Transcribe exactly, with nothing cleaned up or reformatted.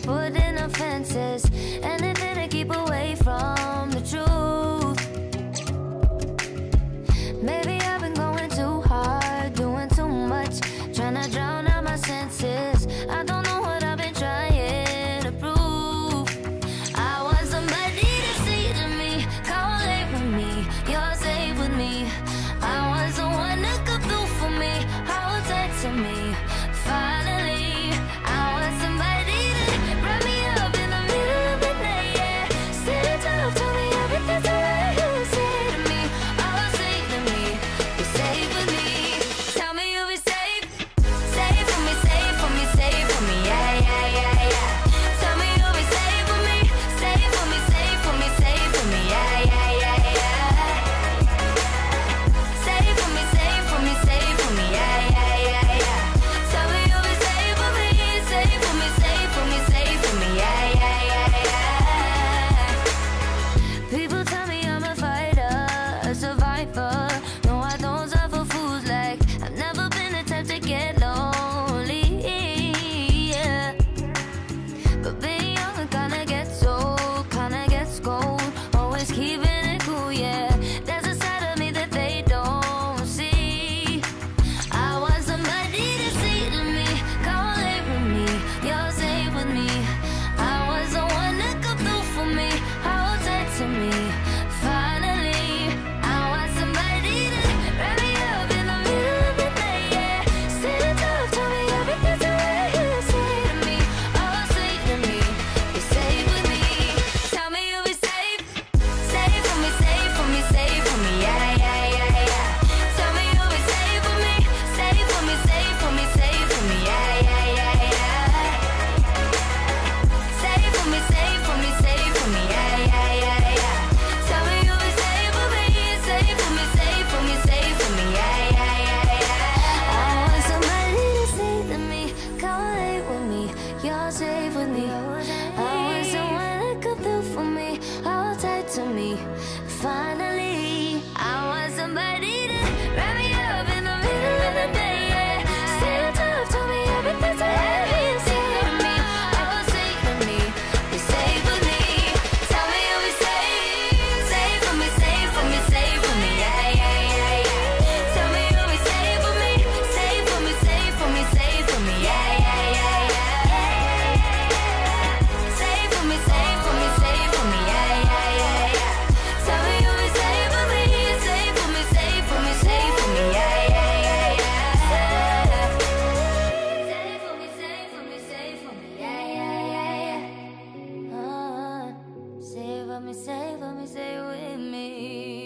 putting up fences, anything to keep away from the truth. Maybe I've been going too hard, doing too much, trying to drown out my senses. I don't know what I've been trying to prove. I want somebody to see to me, correlate with me, you're safe with me. I want someone to come through for me, hold tight to me. Finally, I want somebody to wrap me up in the middle of the night, yeah. Stand up, tell me everything's alright. You say to me, oh, say to me, you're safe with me. Tell me you'll be safe, safe for me, safe for me, safe for me, yeah, yeah, yeah, yeah. Tell me you'll be safe for me, safe for me, safe for me, safe for me, yeah, yeah, yeah, yeah. Safe for me, safe for me, safe for me, yeah, yeah, yeah, yeah. Tell me you'll be safe for me, safe for me, safe for me, safe for me, yeah, yeah, yeah, yeah. People tell me I'm a fighter, a survivor. No, I don't suffer fools like I've never been the type to get lonely, yeah. But being young, it kinda gets old, kinda gets cold. Always keeping it cool, yeah. There's a side of me that they don't see. I want somebody to see to me, correlate with me, you're safe with me. I want someone to come through for me, hold tight to me. Finally, I want somebody to wrap me up in the middle of the night, yeah. Stand up, tell me everything's alright. You say to me, oh, say to me, you're safe with me. Tell me you'll be safe, safe for me, safe for me, safe for me, yeah, yeah, yeah, yeah. Tell me you'll be safe for me, safe for me, safe for me, safe for me, yeah, yeah, yeah, yeah. Safe for me, safe for me, safe for me, yeah, yeah, yeah, yeah. Tell me you'll be safe for me, safe for me, safe for me, safe for me, yeah, yeah, yeah, yeah. I want somebody to say to me, correlate with me, you're safe with me. I want someone to come through for me, hold tight to me. Finally, I want somebody to wrap me up in the middle of the day, yeah. Stand up, tell me everything's alright. You say to me, oh, say to me, you're safe with me. Tell me you'll be safe, safe for me, safe for me, safe for me, yeah, yeah, yeah, yeah. Tell me you'll be safe for me, safe for me, safe for me, safe for me, yeah, yeah, yeah, yeah. Safe for me, safe for me, safe for me, yeah, yeah, yeah, yeah. Tell me you'll be safe for me, safe for me, safe for me, safe for me, yeah, yeah, yeah, yeah. Safe for me, safe for me, safe for me, yeah, yeah, yeah, yeah. Uh, Save for me, save for me, stay with me.